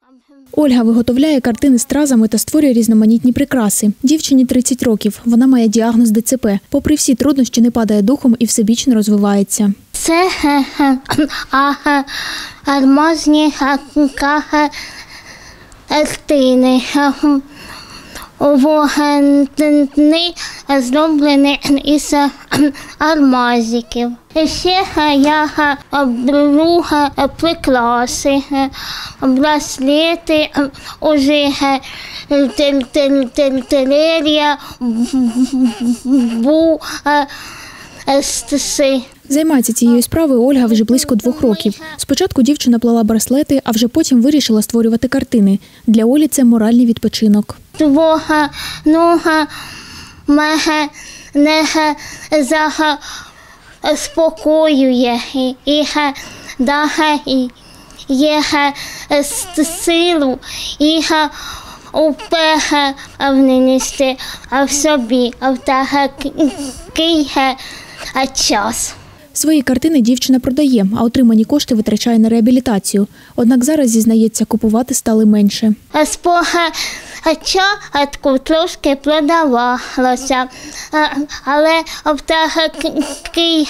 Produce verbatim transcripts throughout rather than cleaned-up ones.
Ольга виготовляє картини стразами та створює різноманітні прикраси. Дівчині тридцять років. Вона має діагноз Д Ц П. Попри всі труднощі, не падає духом і всебічно розвивається. Це алмазні картини. Вони зроблені із алмазиків. Ще я роблю прикраси, браслети, ожерелья, буси. Займається цією справою Ольга вже близько двох років. Спочатку дівчина плела браслети, а вже потім вирішила створювати картини. Для Олі це моральний відпочинок. Твого нога мене заспокоює і дає силу і упевненість в собі, в такий час. Свої картини дівчина продає, а отримані кошти витрачає на реабілітацію. Однак зараз, зізнається, купувати стали менше. Спочатку трошки продавалося, але в такий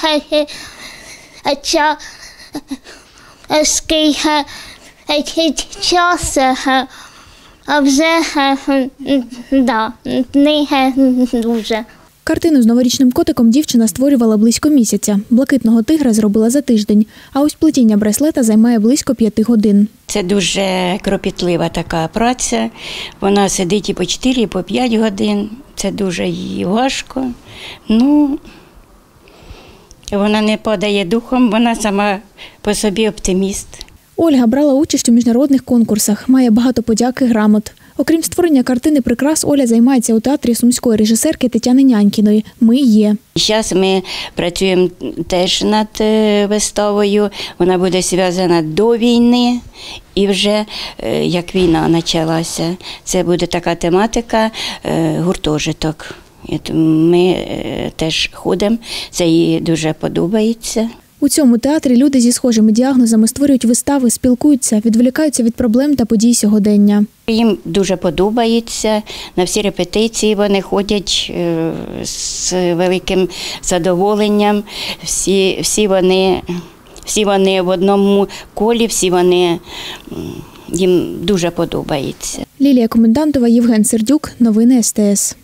час вже да, не дуже. Картину з новорічним котиком дівчина створювала близько місяця. Блакитного тигра зробила за тиждень, а ось плетіння браслета займає близько п'яти годин. Це дуже кропітлива така праця. Вона сидить і по чотири, і по п'ять годин. Це дуже їй важко. Ну, вона не падає духом, вона сама по собі оптиміст. Ольга брала участь у міжнародних конкурсах, має багато подяк і грамот. Окрім створення картини прикрас, Оля займається у театрі сумської режисерки Тетяни Нянькіної «Ми є». Зараз ми працюємо теж над виставою. Вона буде зв'язана до війни і вже як війна почалася. Це буде така тематика гуртожиток. Ми теж ходимо, це їй дуже подобається. У цьому театрі люди зі схожими діагнозами створюють вистави, спілкуються, відволікаються від проблем та подій сьогодення. Їм дуже подобається, на всі репетиції вони ходять з великим задоволенням, всі, всі, вони, всі вони в одному колі, всі вони, їм дуже подобається. Лілія Комендантова, Євген Сердюк, новини С Т С.